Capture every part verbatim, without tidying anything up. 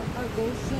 à gauche.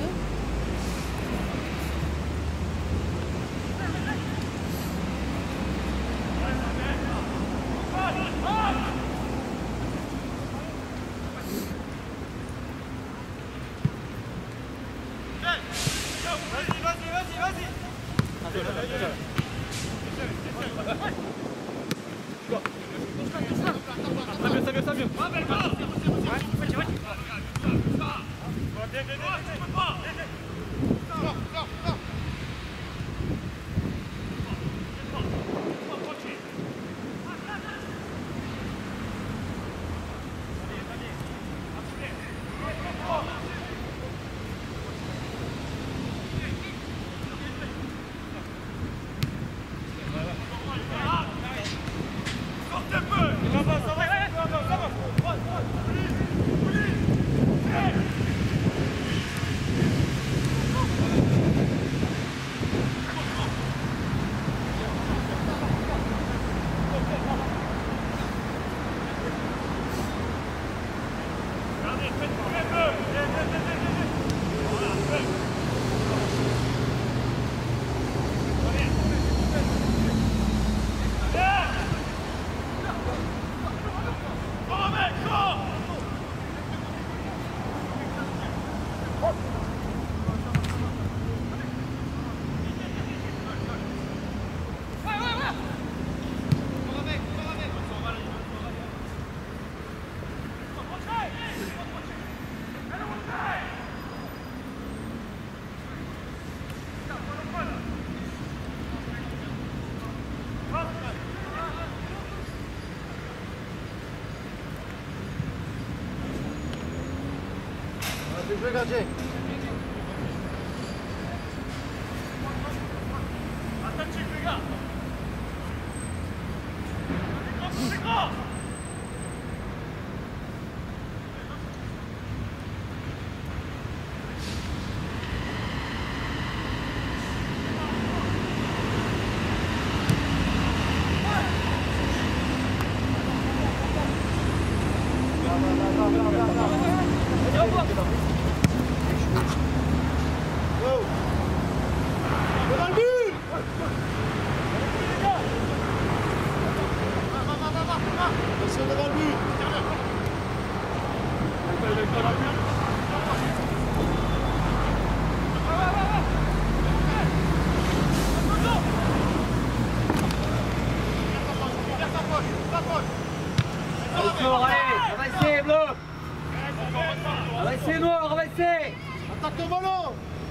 Jouez gardien. Attentif les gars. C'est grand. Attaque le ballon.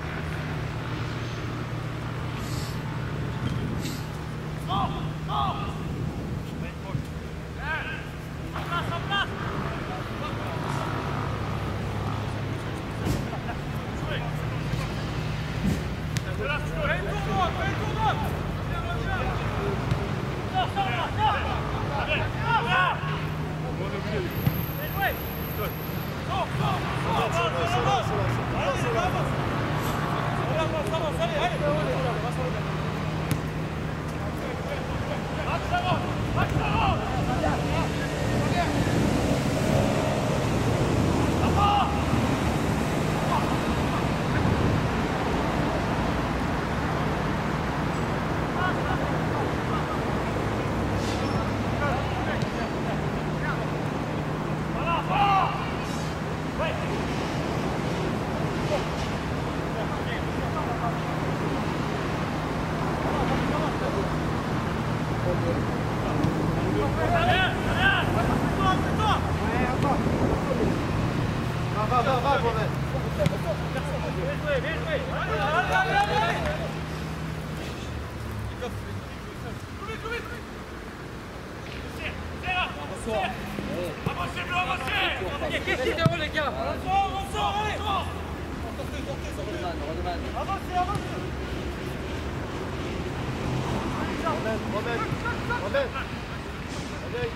Va, va, va, Mohamed. Bien joué, bien joué. Allez, allez, allez, allez. Avancez, Blanc, avancez. Qu'est-ce que les gars? Avancez, allez. Avancez, avancez. Mohamed, Mohamed, Mohamed. Allez.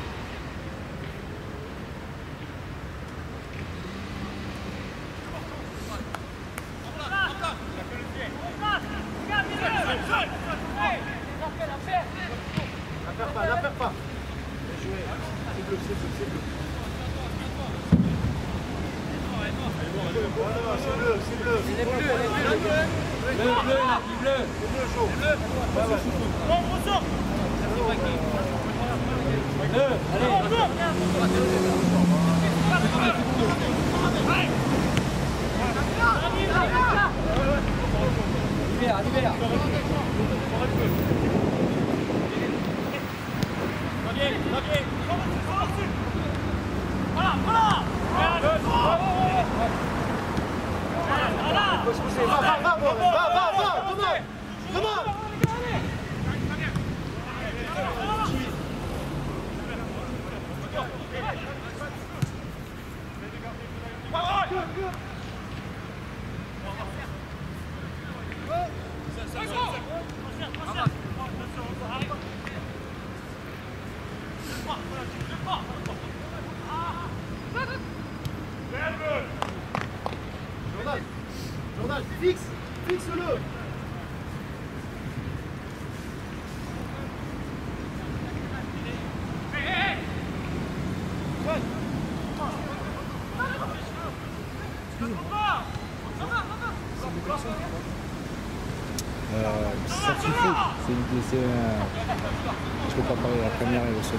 La perds pas, la perds pas. Bien joué. C'est bleu, c'est bleu, c'est bleu. C'est bleu, c'est bleu. Les bleus, les bleus. Bleu, bleu, la vie bleue. C'est bleu chaud. Bleu. Bon, ressort. Bleu, allez. Libère, libère. Voilà, voilà. Va, va, va, va, va, va, va, Thomas. Thomas. Jordan, Jordan, fixe, fixe-le. Euh, ça suffit. C'est une c'est, euh, je peux pas parler la première et le second.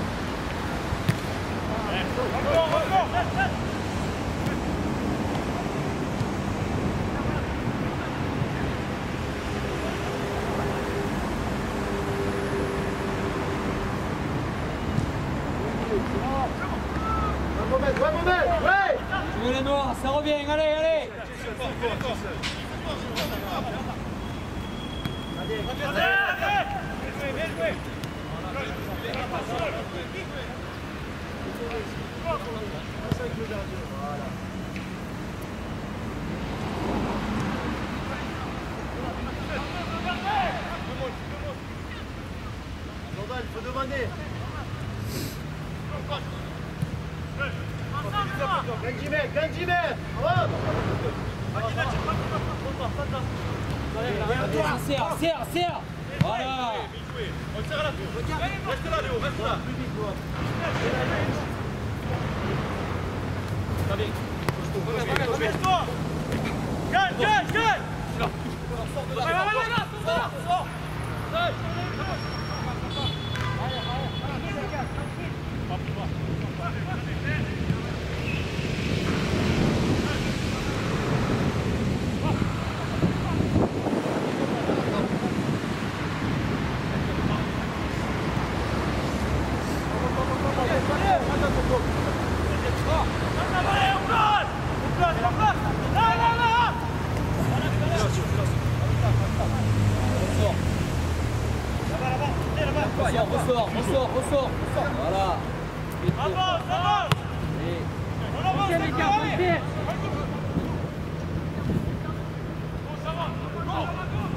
Ouais, Mohamed, ouais, Mohamed, ouais. Tu veux les noirs, ça revient, allez, allez. Jordan, il faut demander. Benjimen, Benjimen, hop. Serre, serre, serre. Voilà. Reste là, Léo, reste là. Reste-toi. Gagne, gagne, gagne. Va, va, va, va, sors. Ressort, ressort, ressort, ressort. Voilà. Avance, avance. On avance, Les gars, allez. allez. On s'avance. Go.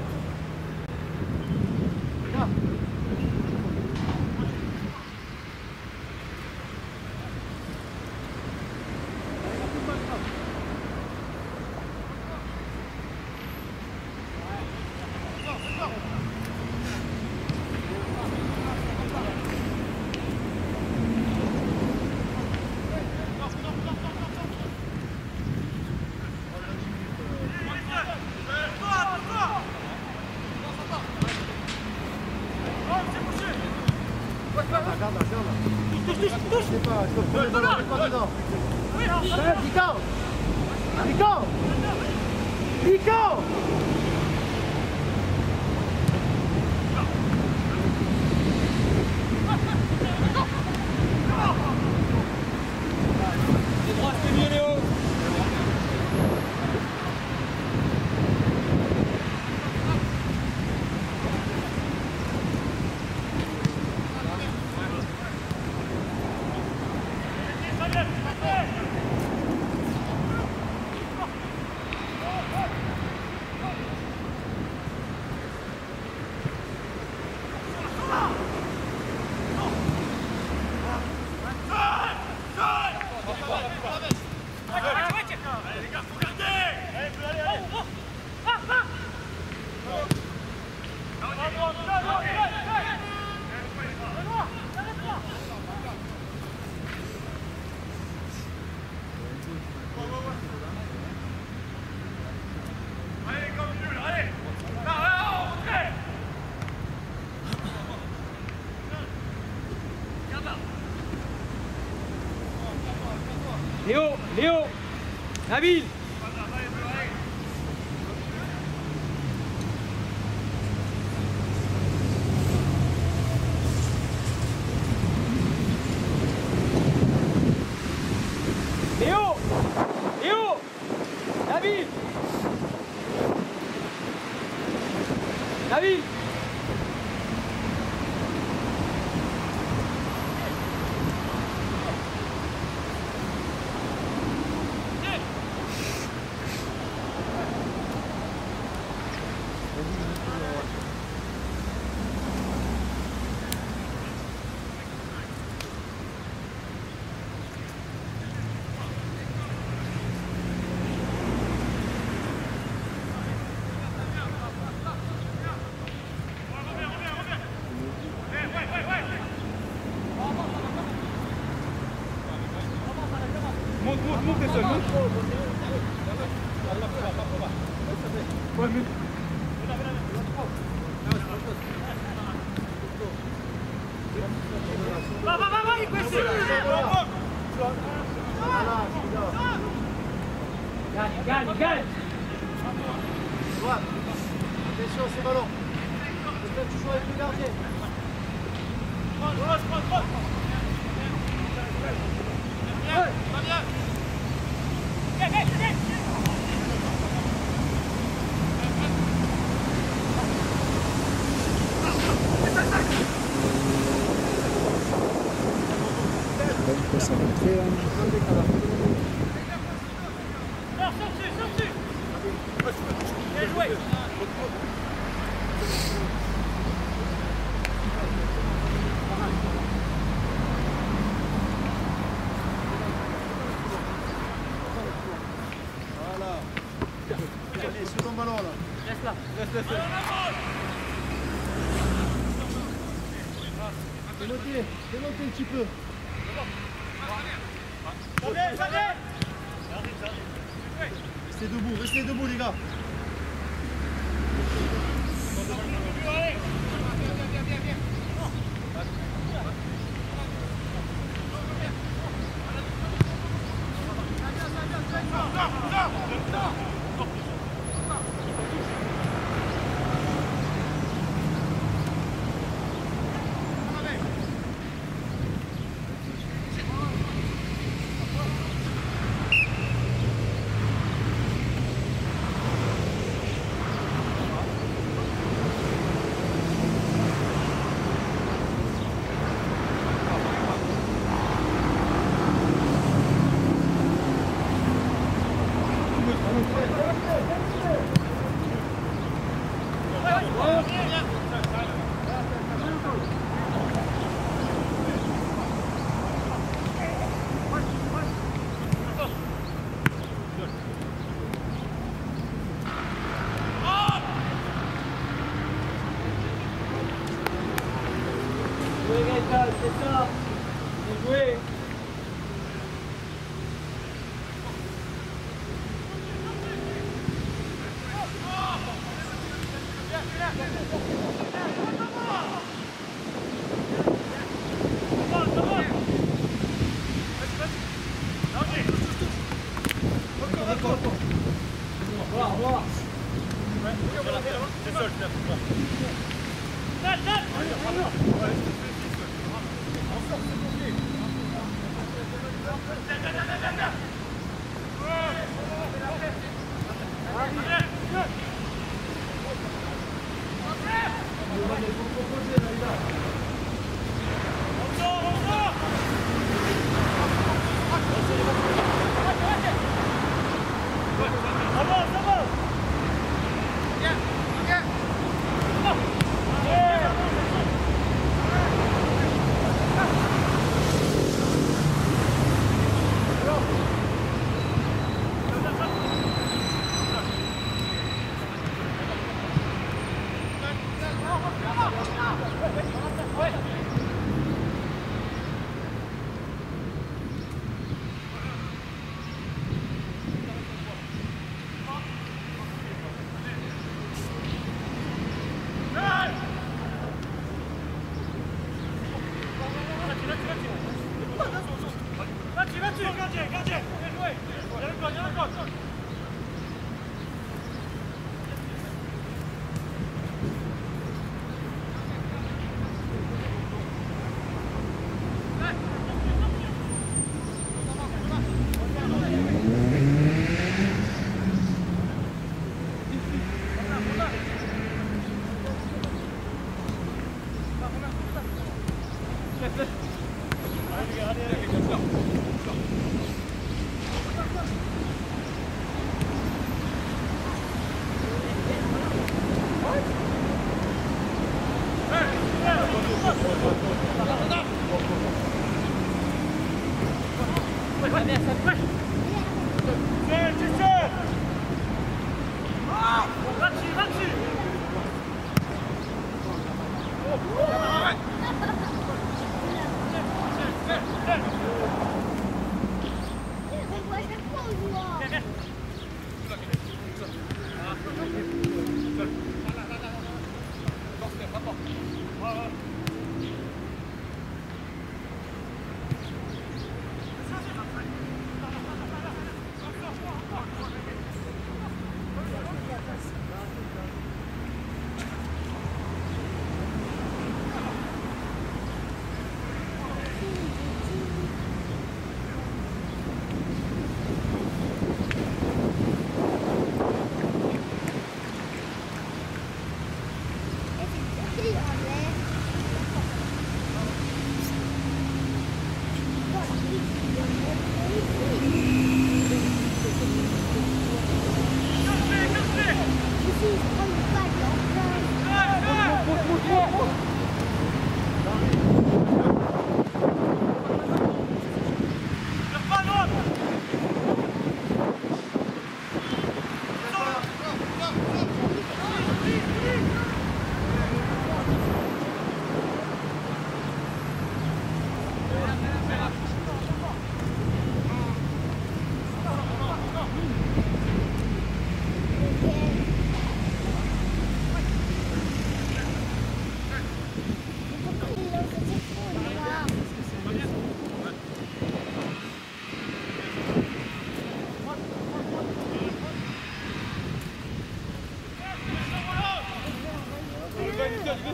Regarde, regarde. Touche, touche, touche. Je sais pas, je peux pas dedans, je peux pas dedans. Nico. Nico. Nico. Les droits, c'est mieux, Léo. Nabil. Léo. Léo. Nabil. Nabil. Monte, monte, monte les seuls, monte. Ouais, mais... Va, va, va, va, il questo. Gagne, gagne, gagne. Droite. Attention, c'est ballon. Peut-être tu joues avec le gardien. Cross, cross, cross. Bien, va bien. Viens, viens, viens. Comme ça rentrer là. Sors, sors dessus, sors dessus. Bien joué. Voilà. Allez, sous ton ballon là. Reste là. Reste, reste, reste. Fais noter, fais noter un petit peu. Allez, allez. Restez debout, restez debout les gars. Oui, Gaëtan, c'est ça. Bien joué. Voir, voir. C'est seul,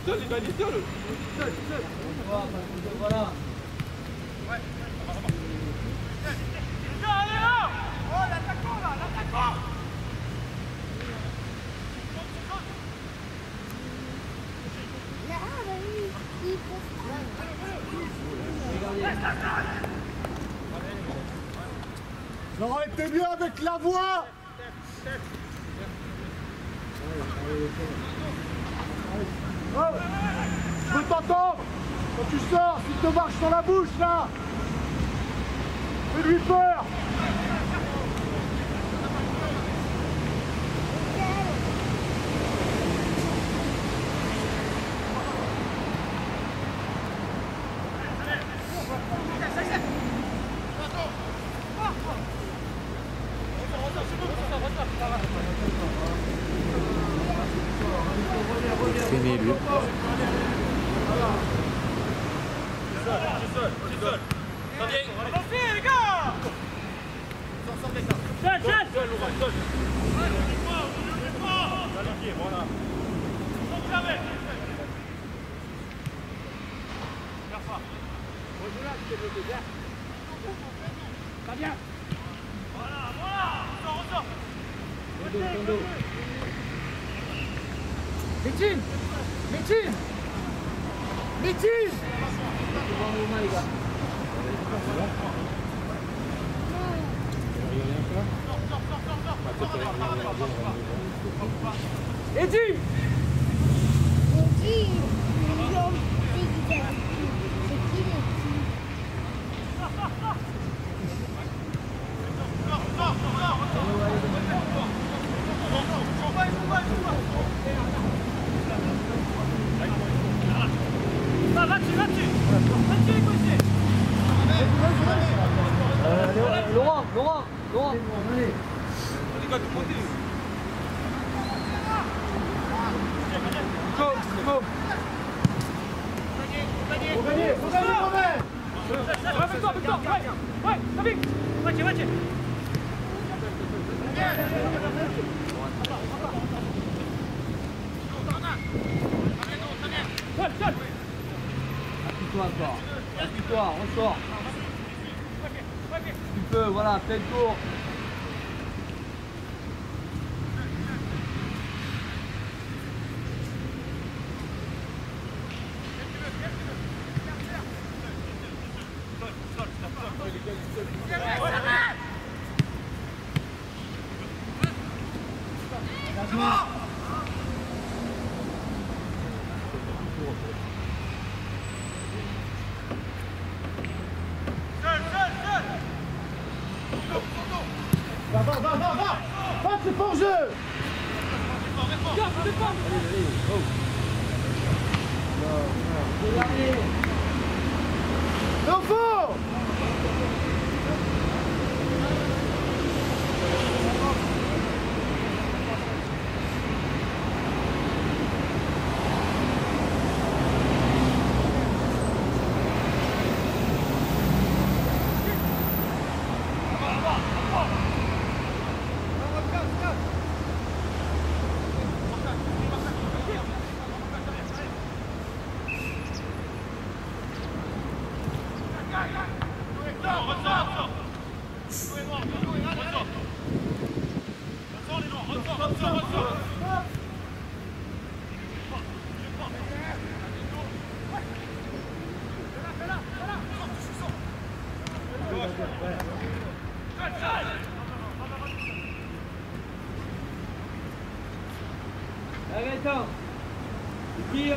seul, il doit aller seul. Seul, seul. Voilà. Ouais. Allez là. Oh l'attaquant là, l'attaquant. Ça aurait été bien avec la voix. Oh, je veux t'entendre. Quand tu sors, s'il te marche sur la bouche là. Fais-lui peur. Traîner lui. Avancez les gars. Seul, seul. Seul, Laurent, seul. Voilà. Pas bien. Voilà, voilà. Ressort, ressort. Métine. Métine. Métine. Eddie. Va, va-dessus, va-dessus. Va-dessus, écoutez. Laurent, Laurent, Laurent. Go, go. Faut gagner, faut gagner quand même. Ouais, avec toi, avec toi. Ouais, ouais, va vite. Moitié, moitié. Seul, seul. Appuie-toi encore. Appuie-toi, ressort. Tu peux, voilà, fais le tour. Va, va, va, va, va. Va, c'est pour jeu. L'enfant. Allez, attends. Tu tires.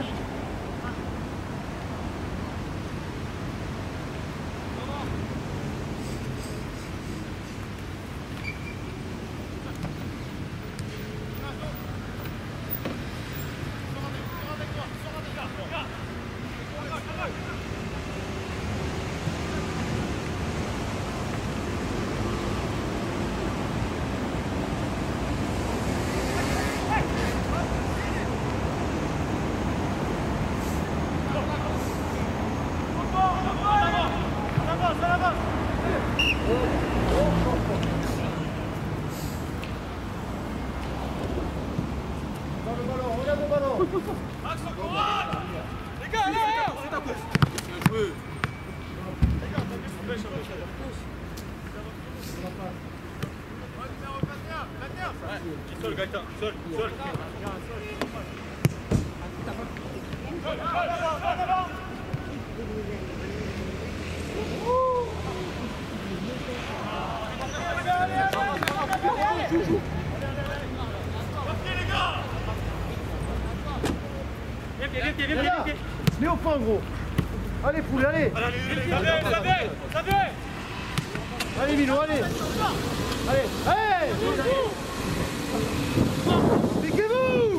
garde le ballon. Les gars, allez, allez. Bien joué. Seul, Gaëtan, seul, seul. Mets au fond, gros. Allez, poule, allez. Ça vient, ça vient, ça vient. Allez, Milo, allez. Allez, allez. Piquez-vous.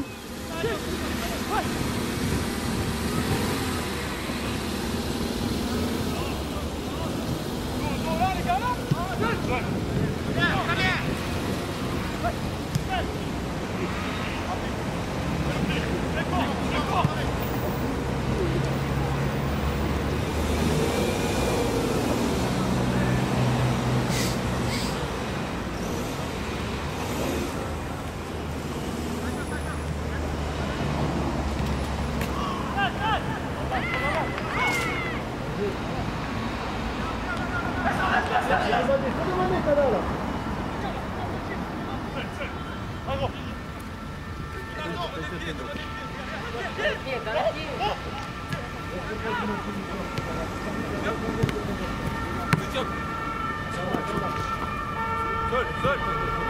Seul, seul.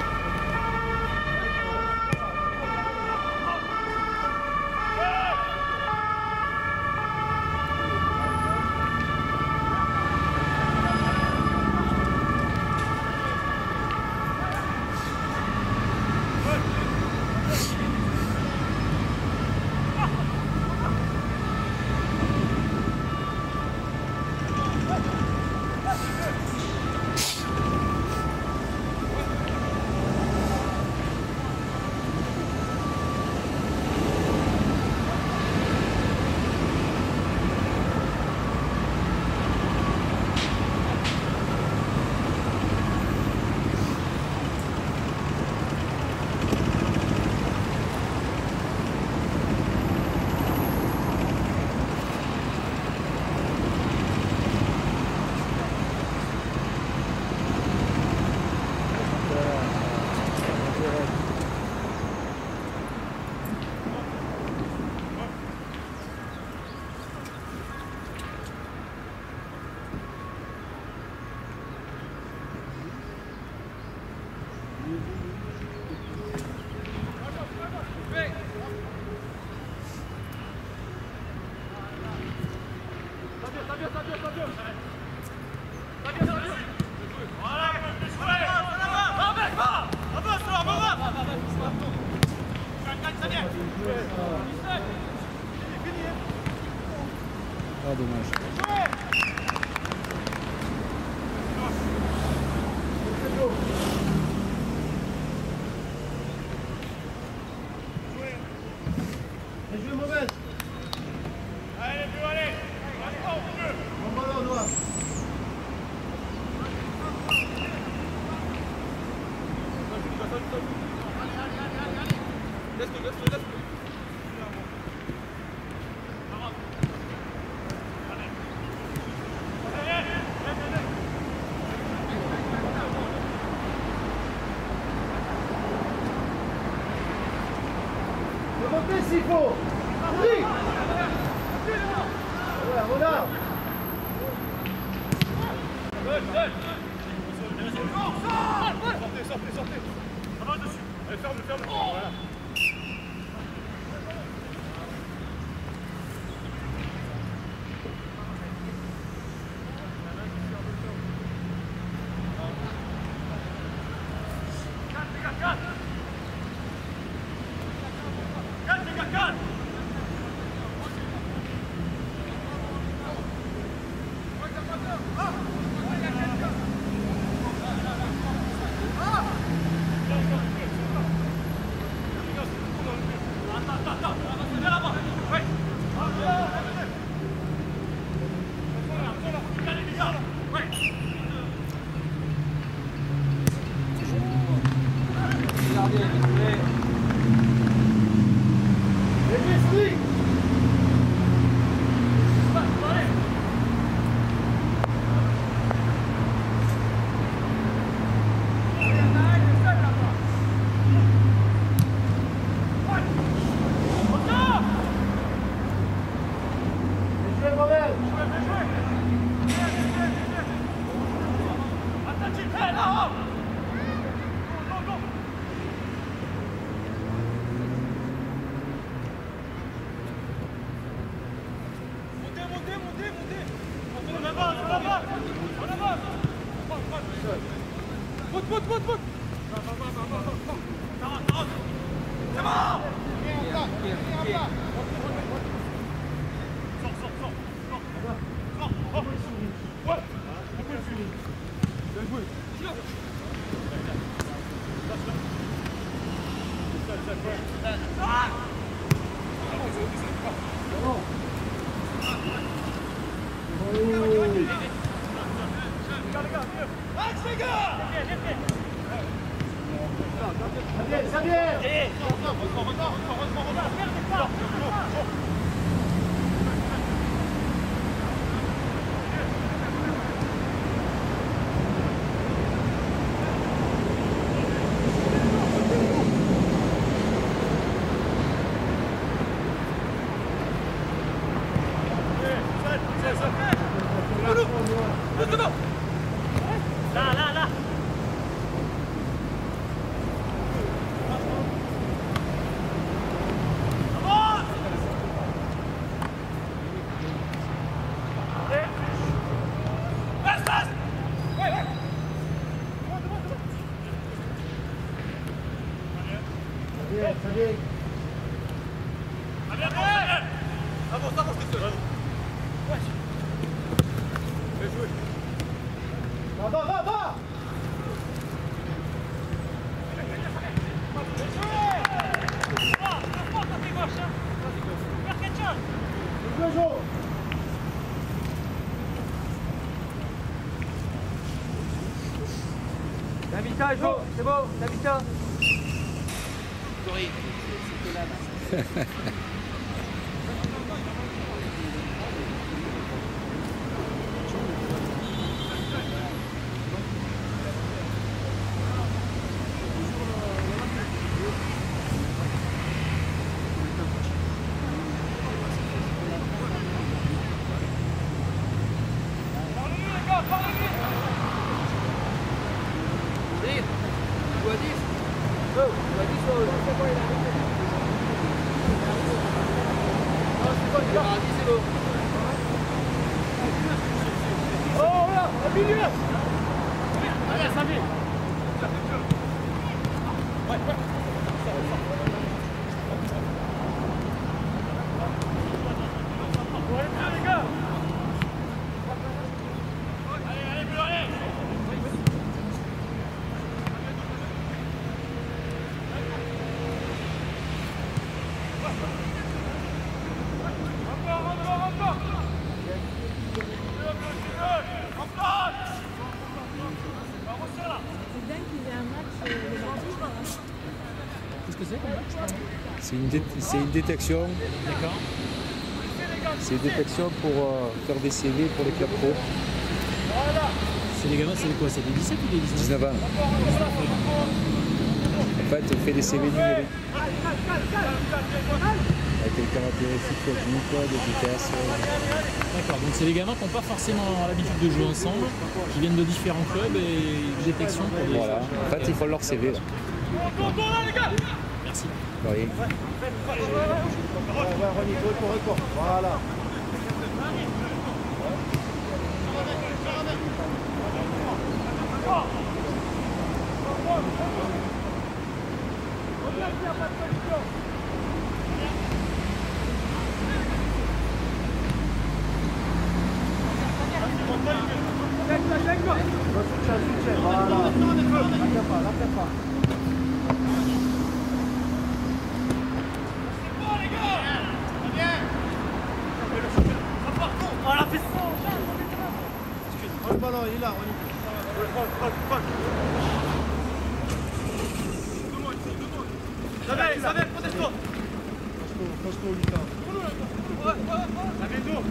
Ah, dommage. Bien joué, mauvaise. Allez, plus, allez. Bon ballon, Noah. Laisse-le, laisse-le, laisse-le. Remontez s'il faut. Oui. Ouais, regarde. Sortez, sortez, sortez. Ça va dessus. Allez, ferme, ferme. Voilà. Là, là, là. Va, va, va, va! Davita, Jo, c'est bon, Davita. Oh là, au milieu. Allez, ça vient. Ouais, ouais. Allez, les gars. Allez, allez, plus allez. Encore, encore, encore. C'est dingue qu'il y ait un match euh, le mardi. Qu'est-ce que c'est comme match? C'est une, dé c'est une détection. D'accord. C'est une détection pour euh, faire des C V pour les clubs pro. C'est les gamins, c'est quoi? C'est des dix-sept ou des dix-neuf? dix-neuf ans. En fait, on fait des C V numériques. Avec les caractéristiques techniques, de vitesse. D'accord, donc c'est les gamins qui n'ont pas forcément l'habitude de jouer ensemble, qui viennent de différents clubs et une détection pour les... Voilà. En fait, ils font leur C V. Là. Merci. Oui. Ouais, ouais, Ronny, recours, recours. Voilà. Soutien, soutien. Voilà. La perds pas, la perds pas. Oh, le ballon, il est là, Ronny. Isabelle, Isabelle, protège-toi. Franchement, Lucas. Ça vient d'où?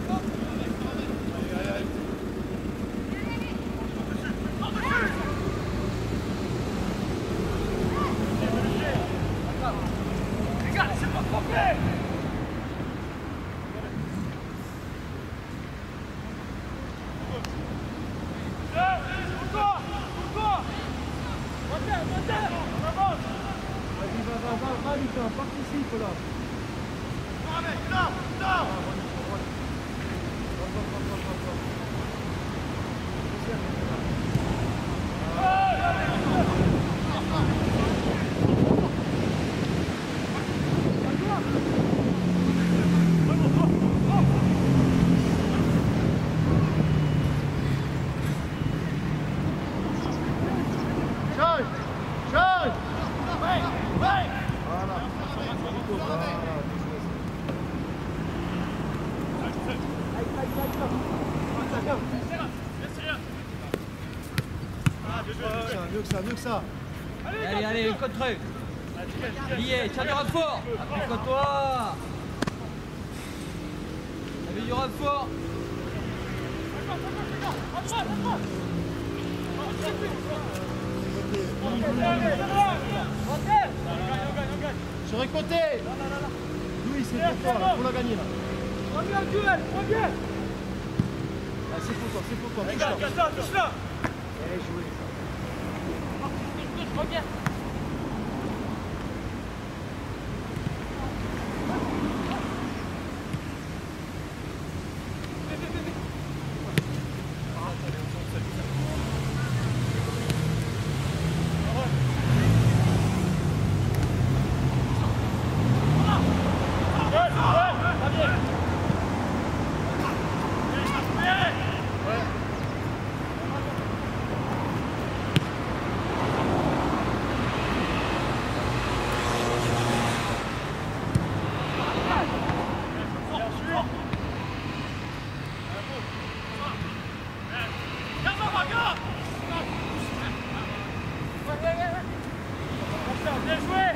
Les gars, c'est pas complet. Vas-y, va, va, va, va, Lucas, participe là. Change! Change! Voilà. Mieux que ça, mieux que ça. Allez, allez, contre eux. Lié, tiens du renfort. Applique-toi. T'avais du renfort. Sur un côté. Oui, c'est pour toi, là, pour la gagner là. Reviens, duel, reviens. Ah, c'est pour toi, c'est pour toi. Regarde, regarde, touche-la. Allez, jouez. Reviens. Bien joué.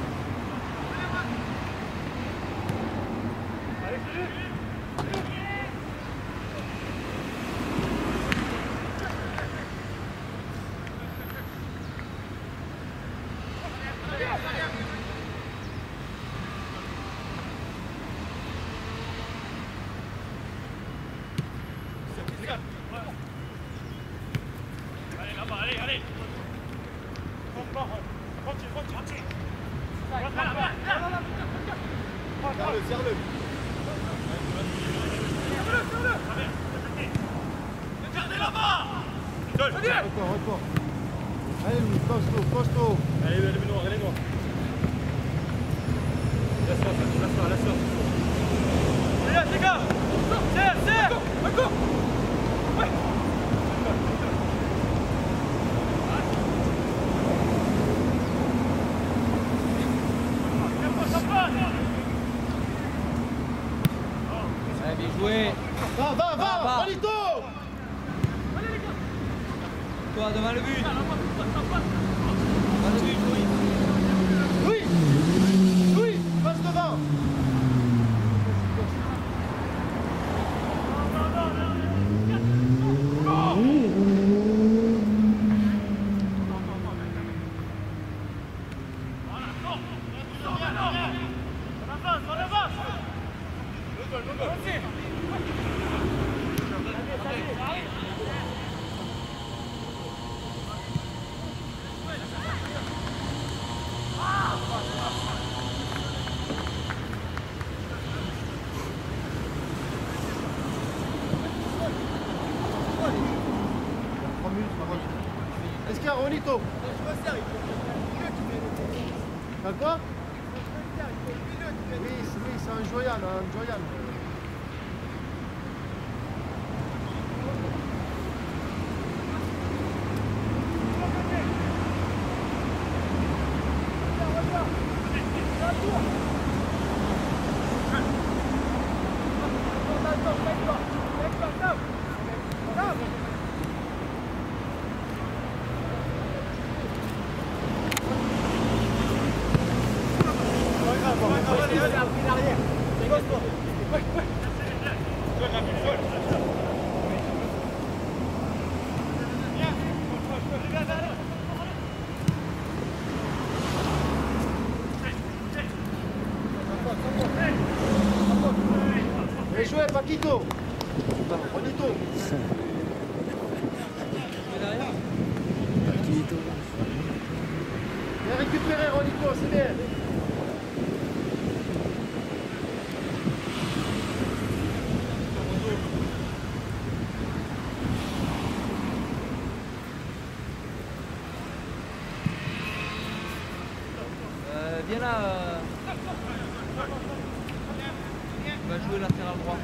Allez là-bas, allez, allez. Continue, continue, continue. Serre-le, serre-le. Serre-le, serre-le. Regardez là-bas. Encore, encore. Allez, Louis, costaud, costaud. Allez, allez, allez, noir, allez, noir. Laisse-toi, laisse-toi, laisse-toi. Les gars, les gars. Serre, serre. Encore. Ouais. Allez, bien joué. Va, va, va, va. Rolito. Toi, devant le but. Devant le but, oui. Oui, oui, passe devant. Est-ce qu'il y a Rolito? D'accord? Oui, c'est un Joyan, un Joyan. Bien joué, Paquito. Rolito. Paquito. Bien récupéré, Rolito, c'est bien. Euh, viens là. Euh... Tu vas jouer latéral droit.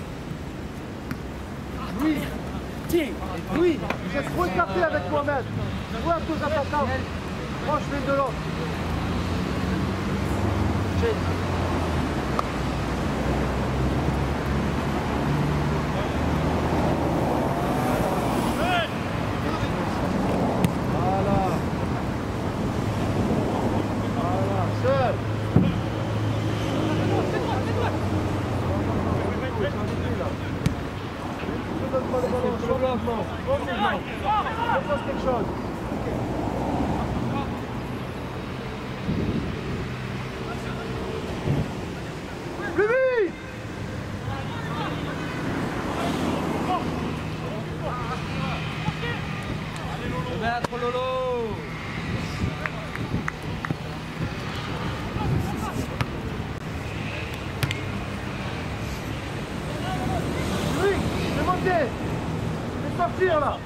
Oui. Tiens. Oui. Vous êtes trop écarté avec moi-même. Vois tous attaquants. Proche l'une de l'autre. J'ai Sortir là.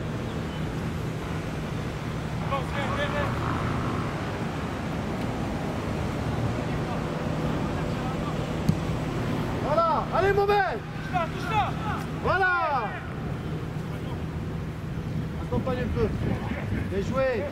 Voilà, allez Mohamed. Voilà. Accompagne un peu. Bien joué.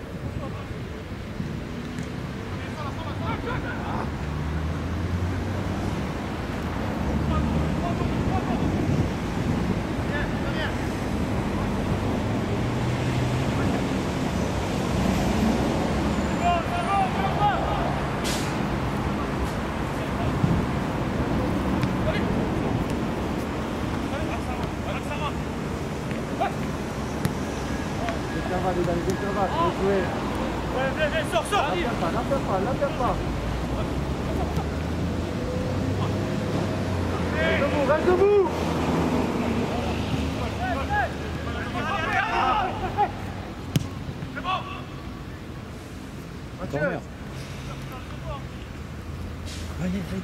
Allez, allez, bien sûr, bien joué. Viens, viens, sors, sors. La perds pas, la perds pas, la perds pas. Reste debout, reste debout. C'est bon. Mathieu. Allez, allez.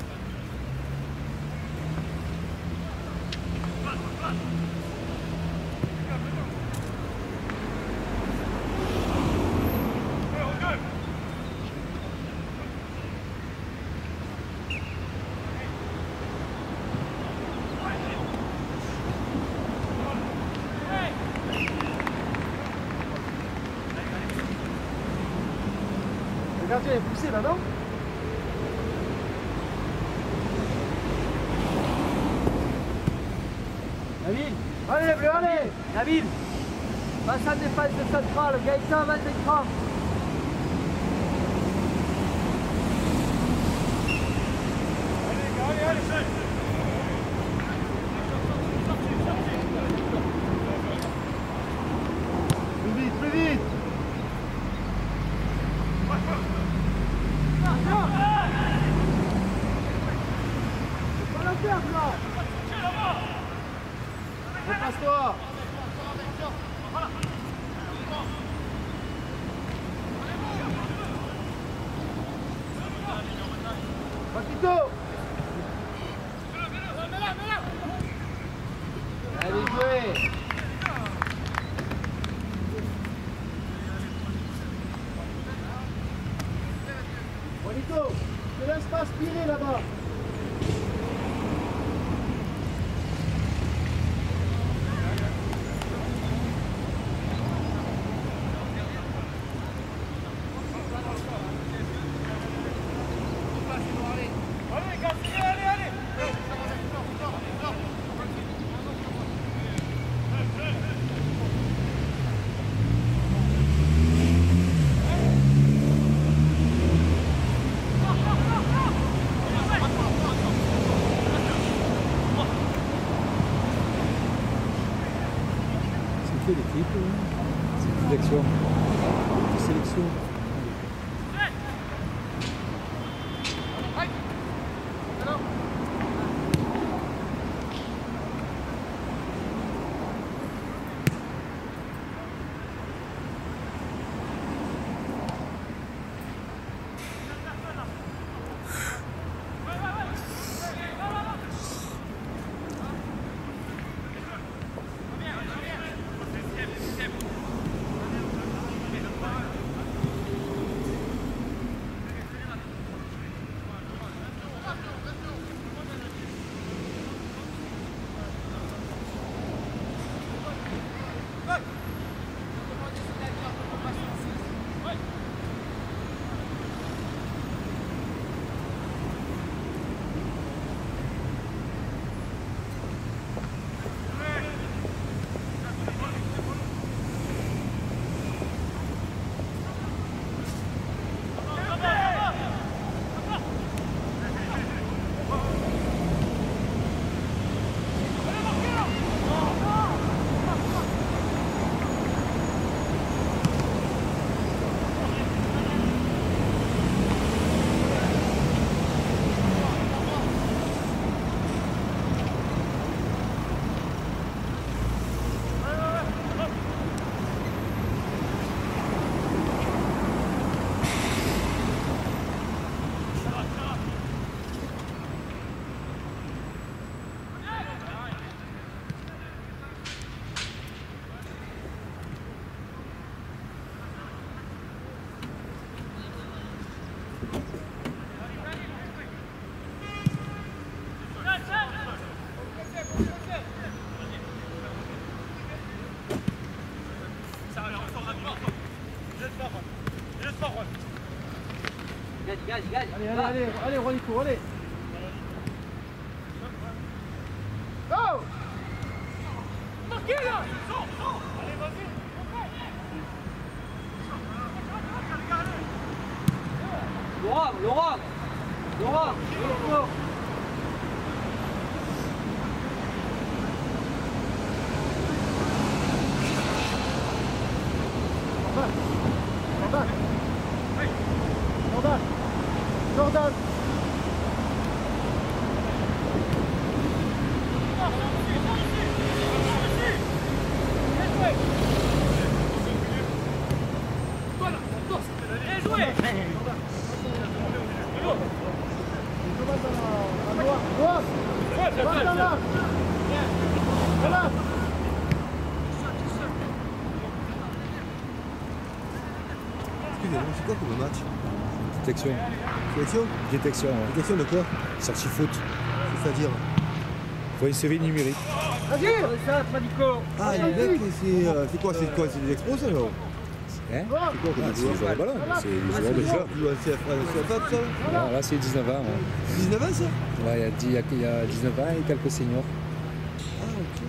Le gardien est poussé là, non? Nabil, allez bleu, allez. Nabil, passe à défense centrale, Gaëtan avance l'écran. Allez, allez, allez. Plus vite, plus vite. Pas la perdre là. Repasse-toi. Paquito. Allez, jouez. Paquito, ne laisse pas aspirer là-bas. Allez, Gaspard, allez, allez. C'est fait l'équipe, c'est une sélection. Une sélection. Allez, allez, allez, allez, Juanico, allez. Go! Marquez là. Allez, vas-y. Laurent, Laurent, Laurent, Laurent. Jordan! Jordan! Jordan! Bien joué. Excusez-moi, c'est quoi comme match? Détection. Sélection? Détection, ouais. Détection de quoi? Sortie foot. C'est-à-dire? Faut une C V numérique. Vas-y! Ah, les mecs, c'est euh, c'est quoi? C'est quoi? C'est des expos, ça, non? Hein? C'est quoi comme Ah, c'est les joueurs de ballon. C'est les joueurs de club. Tu joues à C F A, C F A, tout ça? Non, là, c'est dix-neuf ans. Ouais. dix-neuf ans, ça? Là, il y a dix- il y a- il y a dix-neuf ans et quelques seniors. Ah, ok.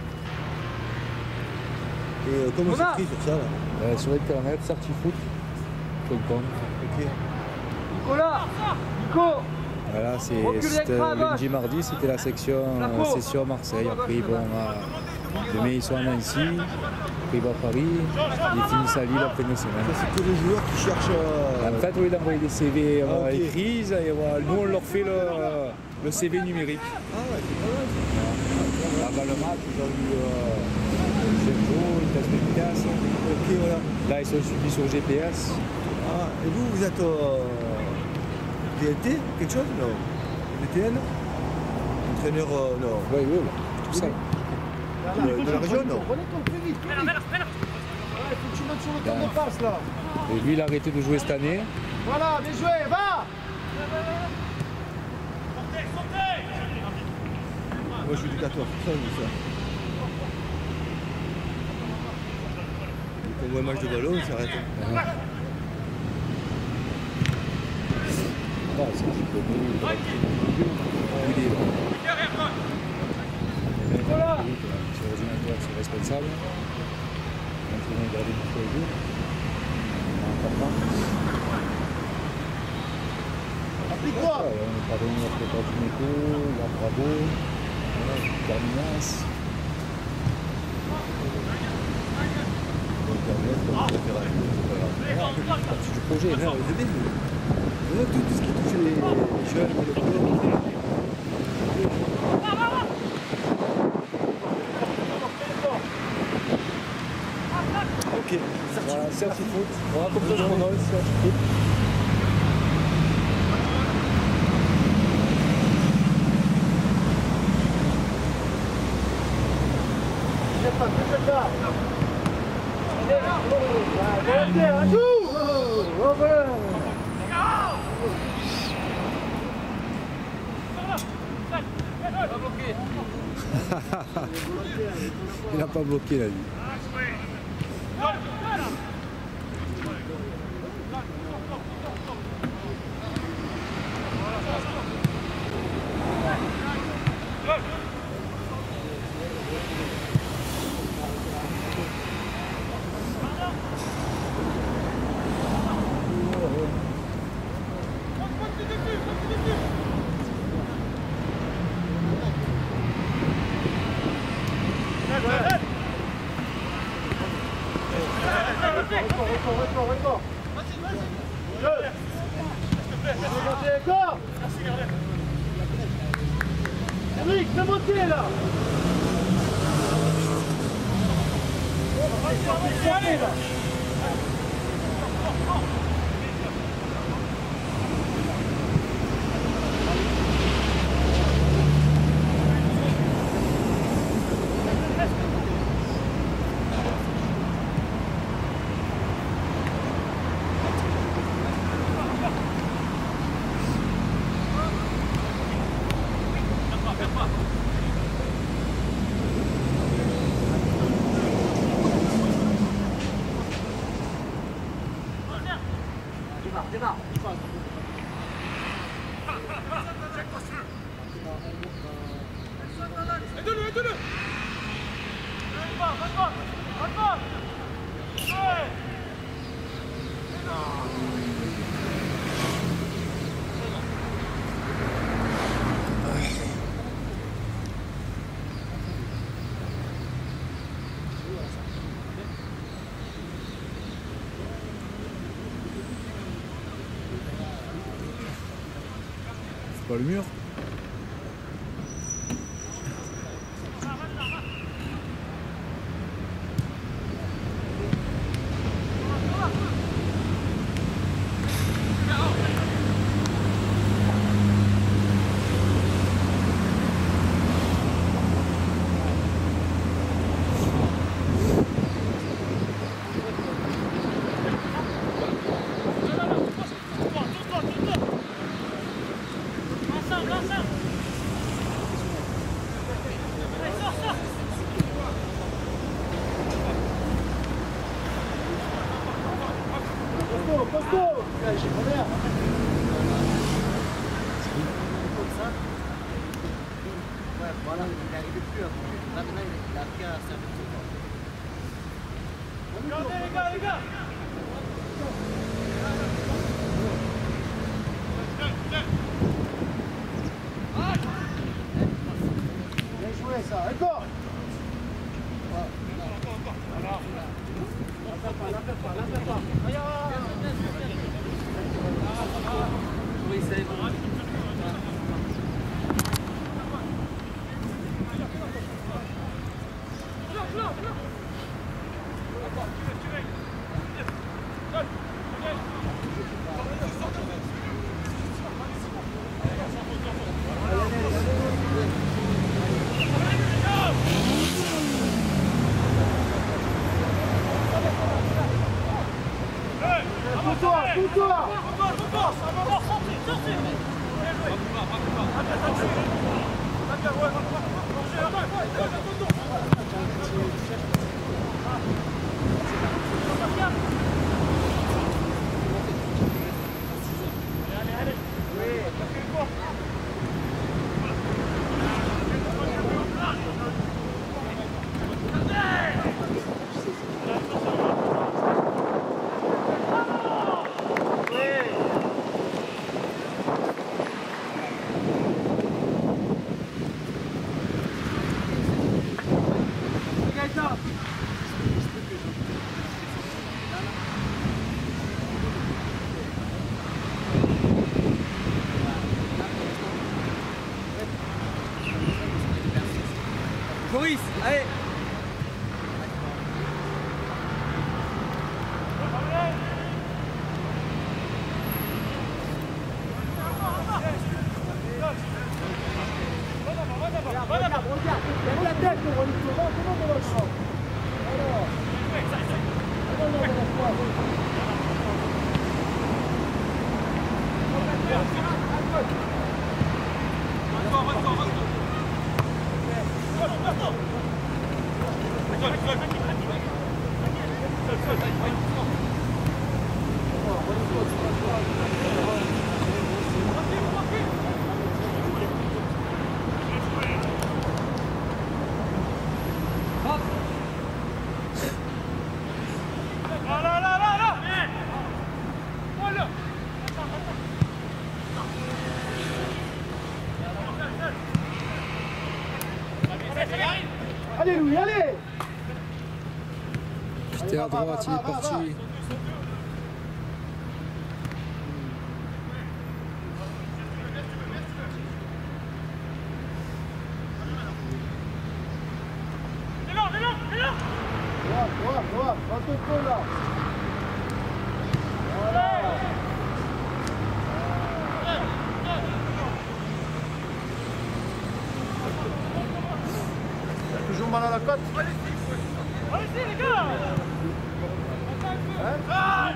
Et euh, comment c'est écrit sur ça, là? Euh, sur internet, sortiefoot point com. Ok. Nicolas, Nico. Voilà, c'est Recule c'était l'extra, lundi, mardi, c'était la section euh, session à Marseille. Après, ils vont à. Demain, ils sont à Nancy. Après, ils vont à Paris. Ils finissent à Lille en fin de semaine. Ça, c'est que les joueurs qui cherchent. euh, En fait, au lieu d'envoyer des C V euh, Ah, ok. écrits, ils- euh, nous, on leur fait le, le C V numérique. Ah, ouais, c'est pas mal. Avant le match, ils ont eu euh, cinq jours, une test efficace. Ok, voilà. Là, ils sont suivis sur G P S. Ah, et vous, vous êtes euh, D L T, quelque chose? Non. D T N? Entraîneur, euh, non. Oui, oui, tout ça. De, de la région, non? Prenez ton plus vite, plus vite. Ouais, faut que tu montes sur le temps de passe là. Et lui, il a arrêté de jouer cette année. Voilà, bien joué, va! Moi, je suis du quatorze, ça, je ça. Quand on voit un match de ballon, on s'arrête. Non, c'est un petit peu mieux. Il est là. Voilà. C'est l'ordinateur, c'est responsable. L'entraîneur garde une fois au jour. Important. Applique-toi! Ouais, on est pardonné la prépa du Méco, la Bravo, voilà, Carminas. Partie du projet, là. Non, c'est bien. Voilà, tout, tout ce qui touche les, les jeunes, les clubs. Ok. Voilà, certifoot. Voilà, comme ça je prononce, certifoot. Je sais pas, je sais pas. Allez, un jour! Oh, voilà. Il n'a pas bloqué là, lui. Record, record, record, record. Deux. Montez encore. Eric, fais monter là. Allez, là. pas le mur. Voilà, il n'arrive plus à bouger. Maintenant, il a bien à servir de Regardez les gars, les gars. Bien joué ça, encore. Oui, c'est bon. Pousse-toi, pousse-toi. Boris, allez. Lève la tête, mon Rolito. Comment on va le champ? Alors. Non, non, non, non, allez Louis, allez. J'étais à droite, il est parti. Droite, droite, droite, prends ton coup là. Voilà. T'as toujours mal à la côte? Allez-y les gars. Hein?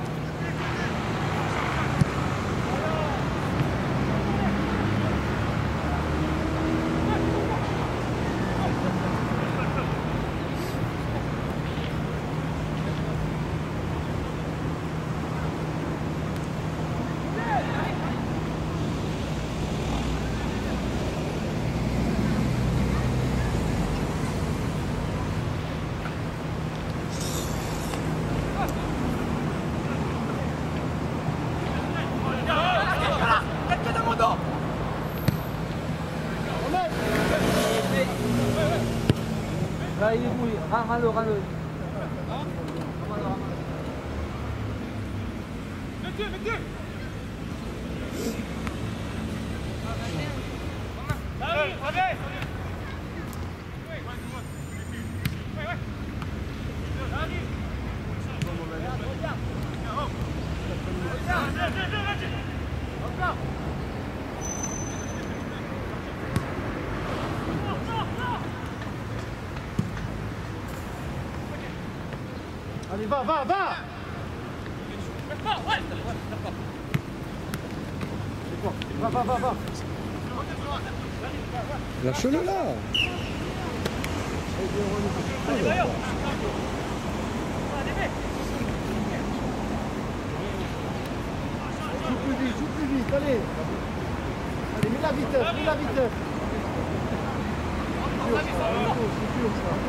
Là, il est mouillé. Rends-le, rends-le. Mets-le, mets-le. Allez, va, va, va. Va, va, va, va. Lâche-le là. Joue plus vite, joue plus vite, allez. Allez, mets la vitesse, mets la vitesse. C'est dur, ça, c'est dur, ça.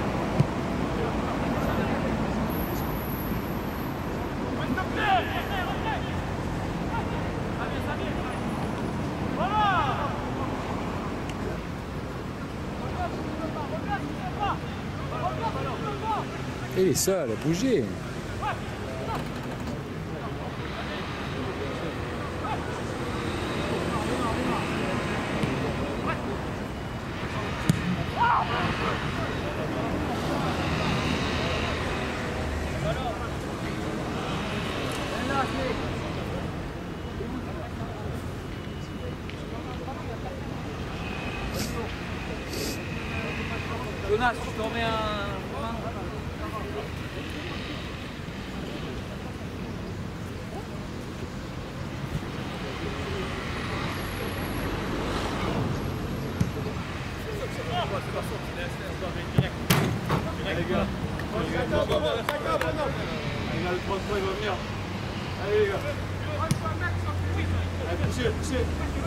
Il est seul, bougez. Jonas, je te remets un... Les gars, il a le trois trois, il va venir. Allez les gars. Allez, poussez, poussez.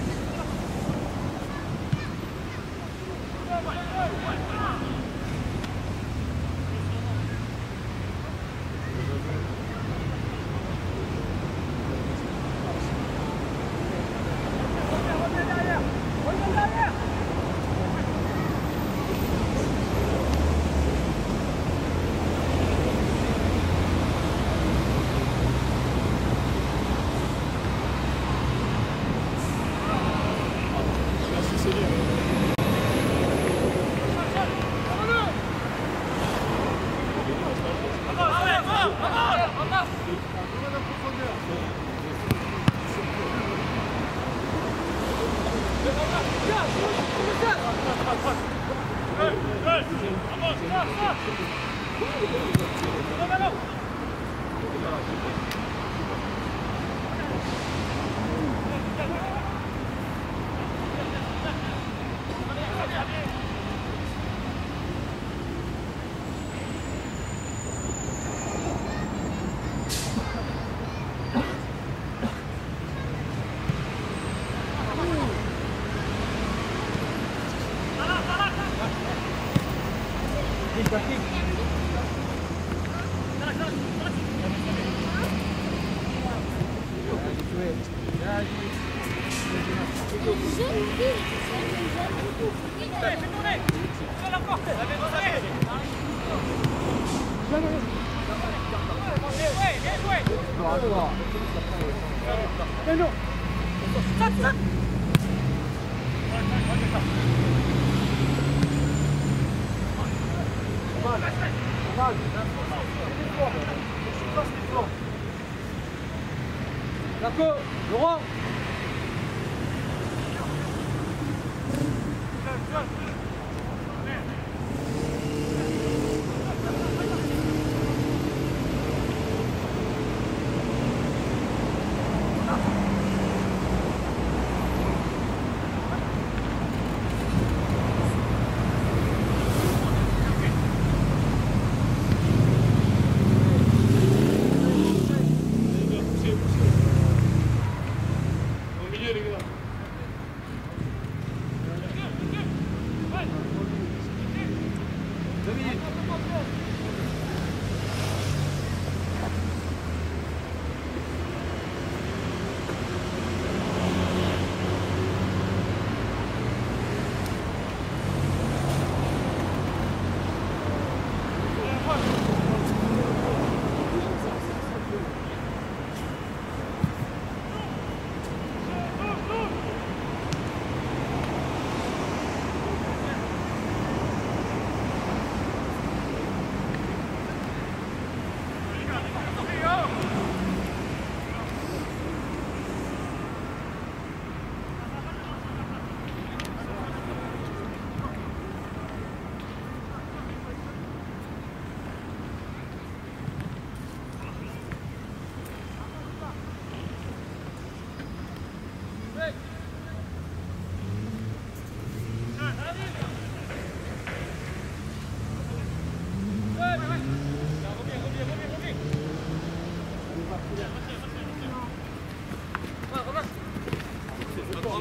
D'accord, Laurent.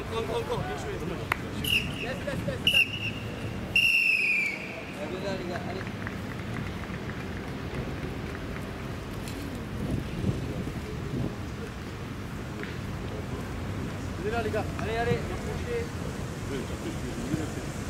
Encore, encore, bien joué. Laisse, laisse, laisse, laisse. Allez, là, les gars, allez. Venez là les gars. Allez, allez, approchez.